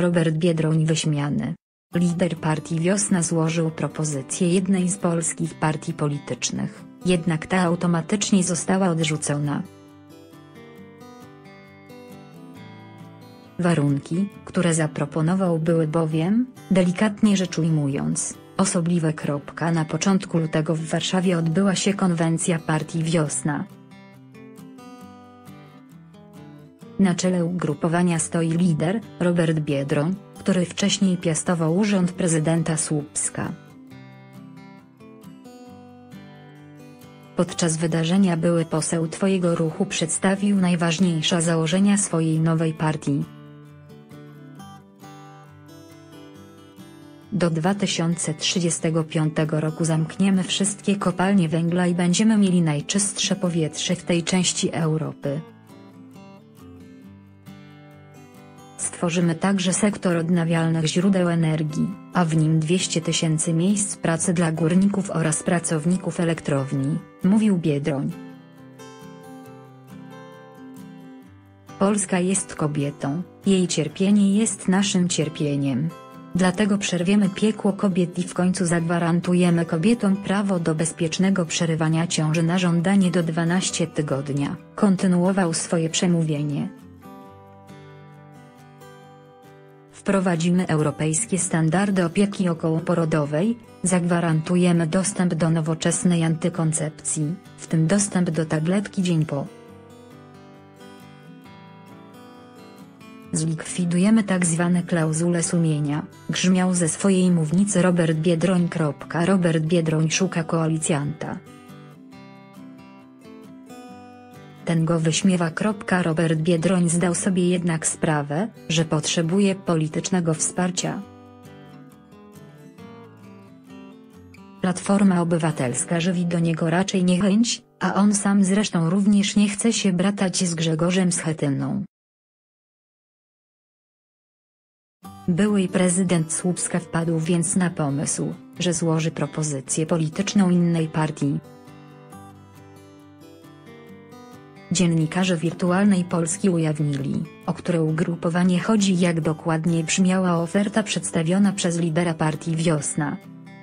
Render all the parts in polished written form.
Robert Biedroń wyśmiany. Lider partii Wiosna złożył propozycję jednej z polskich partii politycznych, jednak ta automatycznie została odrzucona. Warunki, które zaproponował, były bowiem, delikatnie rzecz ujmując, osobliwe. Na początku lutego w Warszawie odbyła się konwencja partii Wiosna. Na czele ugrupowania stoi lider, Robert Biedroń, który wcześniej piastował urząd prezydenta Słupska. Podczas wydarzenia były poseł Twojego ruchu przedstawił najważniejsze założenia swojej nowej partii. Do 2035 roku zamkniemy wszystkie kopalnie węgla i będziemy mieli najczystsze powietrze w tej części Europy. Stworzymy także sektor odnawialnych źródeł energii, a w nim 200 000 miejsc pracy dla górników oraz pracowników elektrowni, mówił Biedroń. Polska jest kobietą, jej cierpienie jest naszym cierpieniem. Dlatego przerwiemy piekło kobiet i w końcu zagwarantujemy kobietom prawo do bezpiecznego przerywania ciąży na żądanie do 12 tygodni, kontynuował swoje przemówienie. Wprowadzimy europejskie standardy opieki okołoporodowej, zagwarantujemy dostęp do nowoczesnej antykoncepcji, w tym dostęp do tabletki dzień po. Zlikwidujemy tzw. klauzule sumienia, grzmiał ze swojej mównicy Robert Biedroń. Robert Biedroń szuka koalicjanta. Ten go wyśmiewa. Robert Biedroń zdał sobie jednak sprawę, że potrzebuje politycznego wsparcia. Platforma Obywatelska żywi do niego raczej niechęć, a on sam zresztą również nie chce się bratać z Grzegorzem Schetyną. Były prezydent Słupska wpadł więc na pomysł, że złoży propozycję polityczną innej partii. Dziennikarze Wirtualnej Polski ujawnili, o które ugrupowanie chodzi i jak dokładnie brzmiała oferta przedstawiona przez lidera partii Wiosna.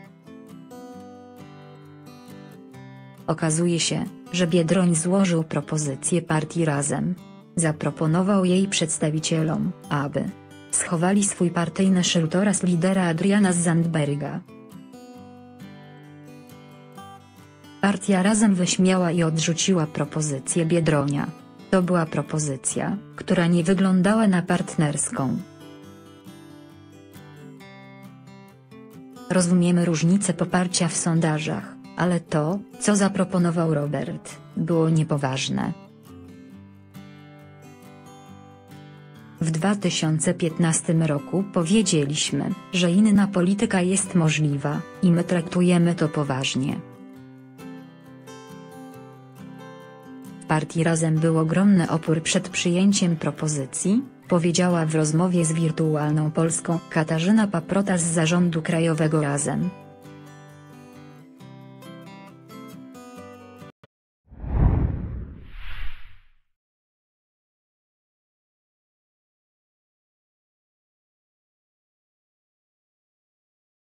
Okazuje się, że Biedroń złożył propozycję partii Razem. Zaproponował jej przedstawicielom, aby schowali swój partyjny szyld oraz lidera Adriana Zandberga. Partia Razem wyśmiała i odrzuciła propozycję Biedronia. To była propozycja, która nie wyglądała na partnerską. Rozumiemy różnicę poparcia w sondażach, ale to, co zaproponował Robert, było niepoważne. W 2015 roku powiedzieliśmy, że inna polityka jest możliwa, i my traktujemy to poważnie. W partii Razem był ogromny opór przed przyjęciem propozycji, powiedziała w rozmowie z Wirtualną Polską Katarzyna Paprota z zarządu krajowego Razem.